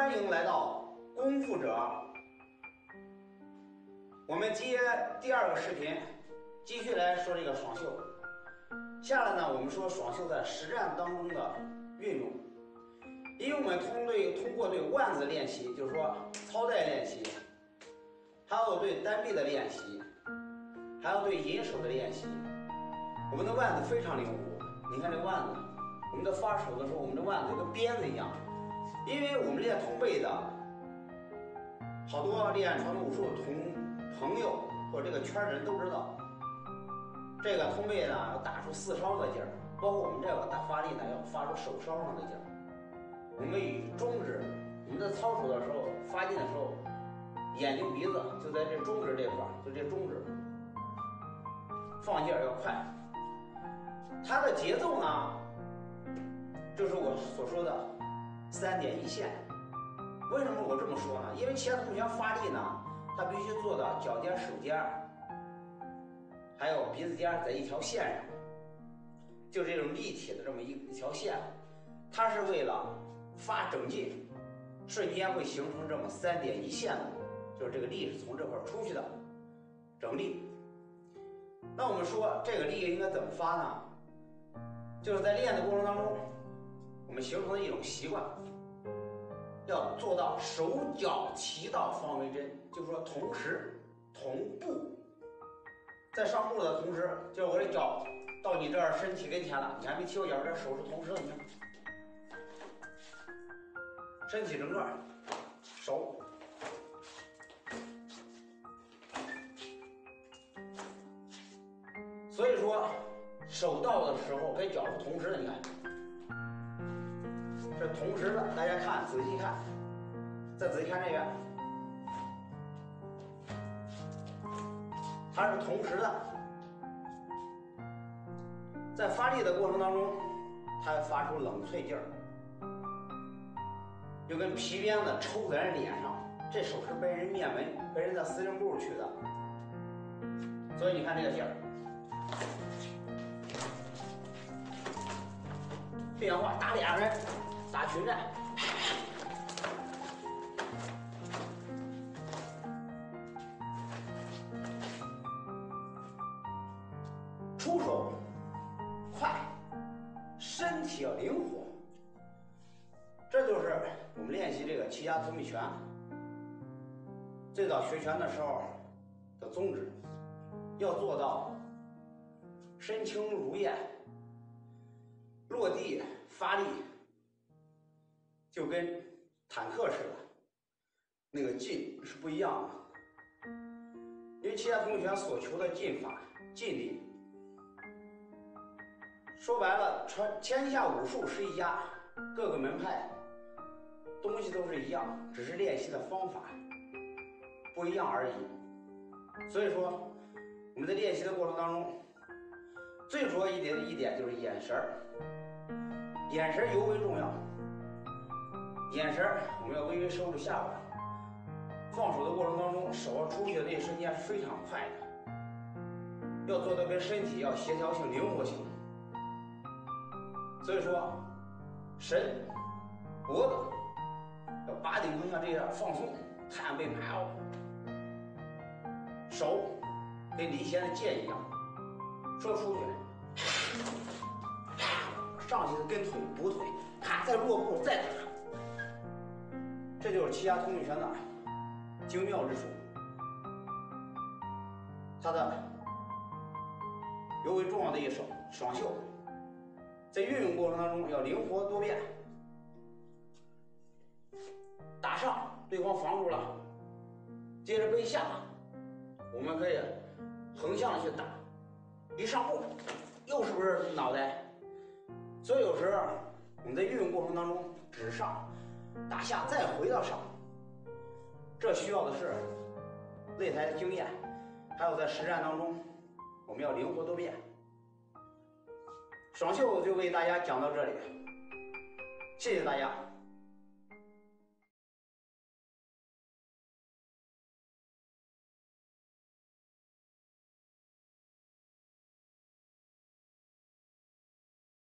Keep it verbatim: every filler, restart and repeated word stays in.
欢迎来到功夫者。我们接第二个视频，继续来说这个爽袖。下来呢，我们说爽袖在实战当中的运用。因为我们通对通过对腕子练习，就是说操带练习，还有对单臂的练习，还有对引手的练习。我们的腕子非常灵活，你看这腕子，我们在发手的时候，我们的腕子就跟鞭子一样。因为我们练通背的，好多练传统武术的同朋友或者这个圈的人都知道，这个通背呢要打出四梢的劲儿，包括我们这个打发力呢要发出手梢上的劲儿。我们以中指，我们在操手的时候发劲的时候，眼睛鼻子就在这中指这块，就这中指放劲儿要快。它的节奏呢，就是我所说的三点一线。为什么我这么说呢？因为其他同学发力呢，他必须做到脚尖、手尖，还有鼻子尖在一条线上，就这种立体的这么一一条线，它是为了发整劲，瞬间会形成这么三点一线的，就是这个力是从这块出去的，整力。那我们说这个力应该怎么发呢？就是在练的过程当中，我们形成的一种习惯，要做到手脚齐到方为真，就是说同时同步。在上步的同时，就是我的脚到你这儿身体跟前了，你还没踢我脚，这手是同时的，你看，身体整个手。所以说手到的时候跟脚是同时的，你看。是同时的，大家看，仔细看，再仔细看这个，它是同时的。在发力的过程当中，它发出冷脆劲儿，就跟皮鞭子抽在人脸上，这手是被人面纹，被人在司令部去的。所以你看这个劲儿，变化打俩人。打群战，出手快，身体要灵活，这就是我们练习这个齐家通臂拳最早学拳的时候的宗旨，要做到身轻如燕，落地发力就跟坦克似的，那个劲是不一样的。因为齐家通臂拳所求的劲法、劲力，说白了，传天下武术是一家，各个门派东西都是一样，只是练习的方法不一样而已。所以说，我们在练习的过程当中，最主要一点一点就是眼神儿，眼神尤为重要。眼神我们要微微收住下巴，放手的过程当中，手要出去的那一瞬间是非常快的，要做到跟身体要协调性、灵活性。所以说，神、脖子要把顶方向这样放松，探背埋腰，手跟离弦的箭一样，说出去，上去的跟腿补腿，啪，再落步再打。这就是齐家通臂拳的精妙之处，它的尤为重要的一手爽袖，在运用过程当中要灵活多变。打上，对方防住了，接着背下，我们可以横向去打，一上步又是不是脑袋？所以有时候我们在运用过程当中只上打下再回到上，这需要的是擂台的经验，还有在实战当中我们要灵活多变。爽袖就为大家讲到这里，谢谢大家。